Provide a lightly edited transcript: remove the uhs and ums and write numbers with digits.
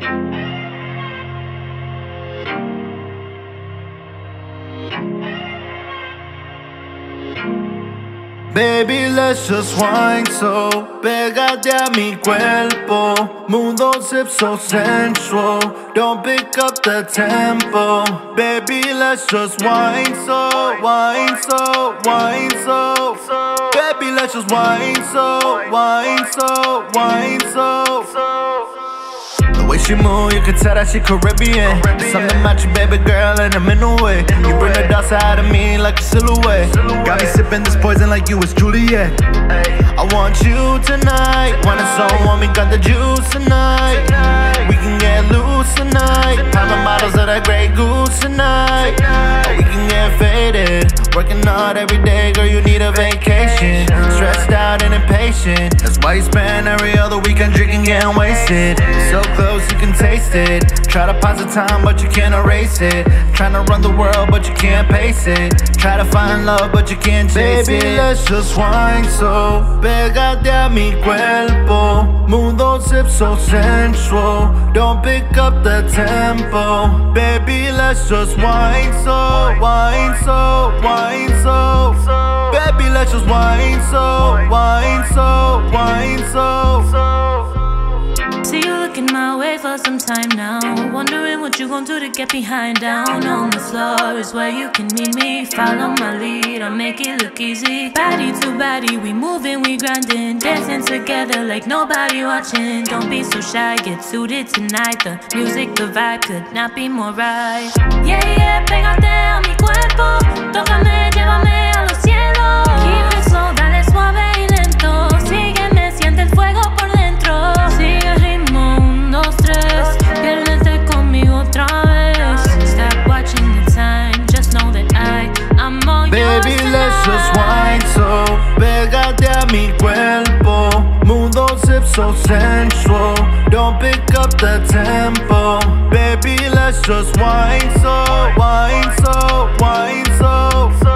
Baby, let's just wine so pégate a mi cuerpo. Move those hips so sensual. Don't pick up the tempo. Baby, let's just wine so, wine so, wine so. Baby, let's just wine so, wine so, wine so. The way she move, you can tell that she Caribbean. Something about you, baby girl, and I'm in the way. You bring the dark side of me like a silhouette. Got me sipping this poison like you was Juliet. I want you tonight. When it's so warm, we got the juice tonight. We can get loose tonight. Pound models of that Grey Goose tonight. Or we can get faded. Working hard every day, girl, you need a vacation. Stressed out and impatient. That's why you spend every other weekend drinking, getting wasted. So close, you can taste it. Try to pause the time, but you can't erase it. Trying to run the world, but you can't pace it. Try to find love, but you can't chase it. Baby, let's just wine so pégate a mi cuerpo. Move those hips so sensual. Don't pick up the tempo. Baby, let's just wine so, wine so, wine so. Baby, let's just wine so, wine so, wine so. See you looking my way for some time now. Wondering what you gon' do to get behind. Down on the floor is where you can meet me. Follow my lead, I'll make it look easy. Body to body, we moving, we grinding. Dancing together like nobody watching. Don't be so shy, get suited tonight. The music, the vibe could not be more right. Yeah, yeah, pégate a mi cuerpo. Tócame, llévame a los cielos. Keep it slow, dale suave y lento. Sígueme, siente el fuego por dentro. Sigue el ritmo, 1, 2, 3. Piérdete conmigo otra vez. Stop watching the time, just know that I'm all yours. Baby, let's just wine so pégate a mi cuerpo. Move those hips so sensual. Don't pick up the tempo. Baby, let's just wine so, wine so, wine so.